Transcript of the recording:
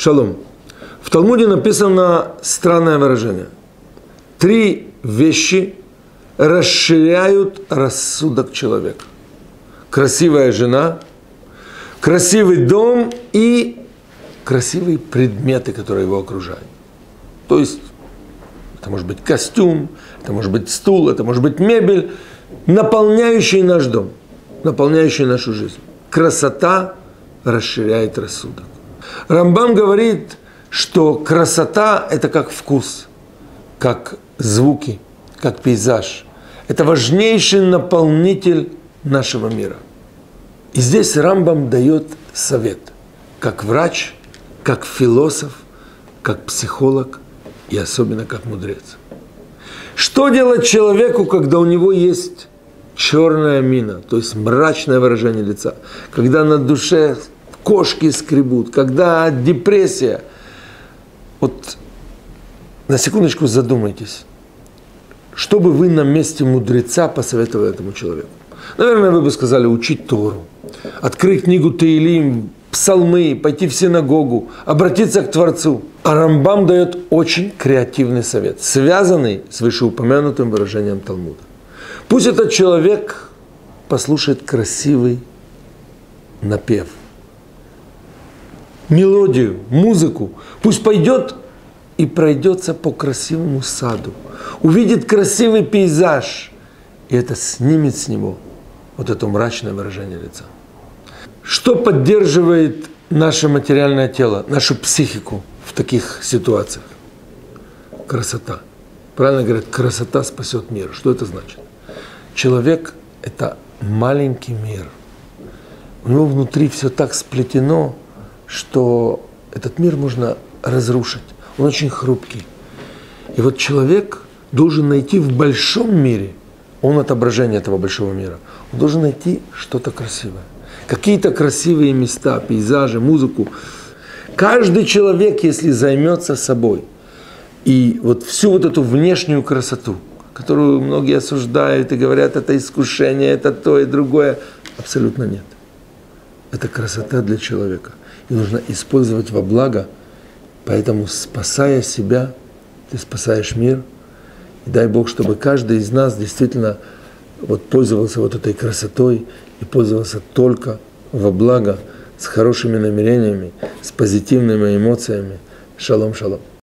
Шалом. В Талмуде написано странное выражение. 3 вещи расширяют рассудок человека. Красивая жена, красивый дом и красивые предметы, которые его окружают. То есть, это может быть костюм, это может быть стул, это может быть мебель, наполняющий наш дом, наполняющий нашу жизнь. Красота расширяет рассудок. Рамбам говорит, что красота – это как вкус, как звуки, как пейзаж. Это важнейший наполнитель нашего мира. И здесь Рамбам дает совет, как врач, как философ, как психолог и особенно как мудрец. Что делать человеку, когда у него есть черная мина, то есть мрачное выражение лица, когда на душе кошки скребут, когда депрессия? Вот на секундочку задумайтесь, что бы вы на месте мудреца посоветовали этому человеку? Наверное, вы бы сказали учить Тору, открыть книгу Теилим, псалмы, пойти в синагогу, обратиться к Творцу. А Рамбам дает очень креативный совет, связанный с вышеупомянутым выражением Талмуда. Пусть этот человек послушает красивый напев, мелодию, музыку. Пусть пойдет и пройдется по красивому саду, увидит красивый пейзаж, и это снимет с него вот это мрачное выражение лица. Что поддерживает наше материальное тело, нашу психику в таких ситуациях? Красота. Правильно говорят, красота спасет мир. Что это значит? Человек – это маленький мир. У него внутри все так сплетено, что этот мир можно разрушить. Он очень хрупкий. И вот человек должен найти в большом мире, он отображение этого большого мира, он должен найти что-то красивое. Какие-то красивые места, пейзажи, музыку. Каждый человек, если займется собой, и вот всю вот эту внешнюю красоту, которую многие осуждают и говорят, это искушение, это то и другое, абсолютно нет. Это красота для человека. И нужно использовать во благо, поэтому, спасая себя, ты спасаешь мир. И дай Бог, чтобы каждый из нас действительно вот пользовался вот этой красотой и пользовался только во благо, с хорошими намерениями, с позитивными эмоциями. Шалом, шалом.